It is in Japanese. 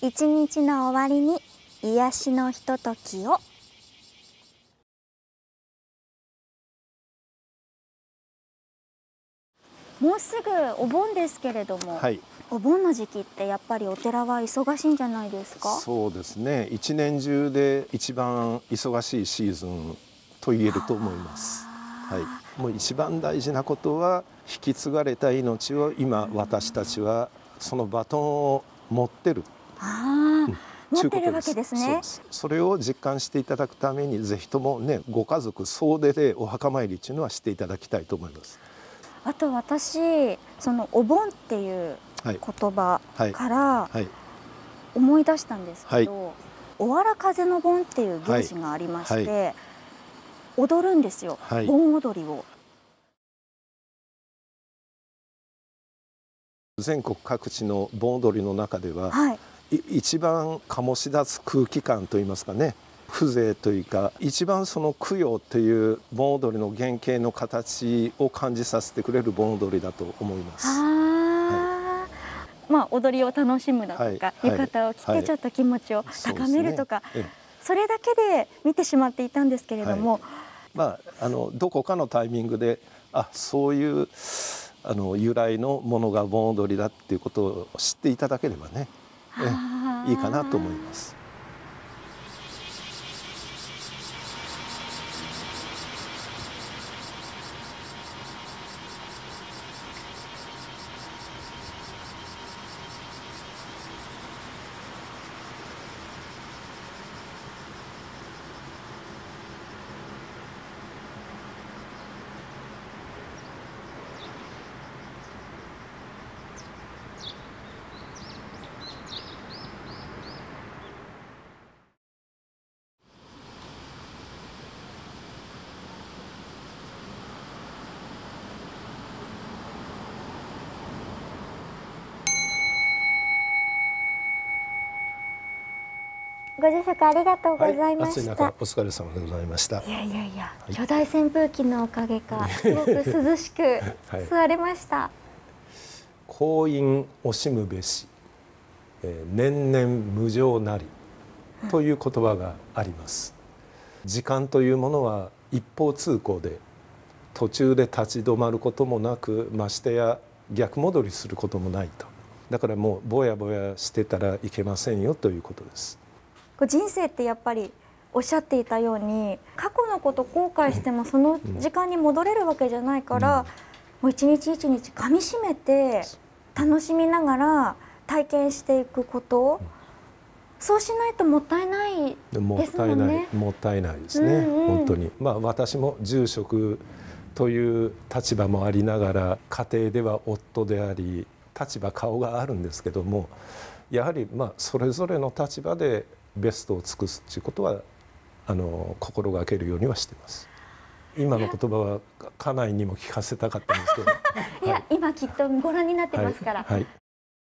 一日の終わりに癒しのひとときを。もうすぐお盆ですけれども、 はい、 お盆の時期ってやっぱりお寺は忙しいんじゃないですか？ そうですね。一年中で一番忙しいシーズンと言えると思います。はい、もう一番大事なことは引き継がれた命を今私たちはそのバトンを持ってる。 持ってるわけですね。 そうです。それを実感していただくためにぜひともね、ご家族総出でお墓参りっていうのはしていただきたいと思います。 あと私、そのお盆っていう言葉から思い出したんですけど、おわら風の盆っていう行事がありまして、踊るんですよ、盆踊りを。 全国各地の盆踊りの中では、一番醸し出す空気感といいますかね、風情というか、一番その供養という盆踊りの原型の形を感じさせてくれる盆踊りだと思います。 まあ踊りを楽しむだとか、浴衣を着てちょっと気持ちを高めるとか、それだけで見てしまっていたんですけれども、 まあどこかのタイミングでそういう由来のものが盆踊りだっていうことを知っていただければね、いいかなと思います。 ご住職ありがとうございました。 暑い中お疲れ様でございました。 いやいやいや、巨大扇風機のおかげかすごく涼しく座れました。 光陰惜しむべし、年々無常なりという言葉があります。時間というものは一方通行で、途中で立ち止まることもなく、ましてや逆戻りすることもないと。だからもうぼやぼやしてたらいけませんよということです。 人生ってやっぱりおっしゃっていたように、過去のこと後悔してもその時間に戻れるわけじゃないから、もう一日一日かみしめて楽しみながら体験していくこと、そうしないともったいないですもんね。 もったいないですね、本当に。私も住職という立場もありながら、家庭では夫であり立場顔があるんですけども、やはりそれぞれの立場でベストを尽くすということは心がけるようにはしています。今の言葉は家内にも聞かせたかったんですけど、 いや、今きっとご覧になってますから、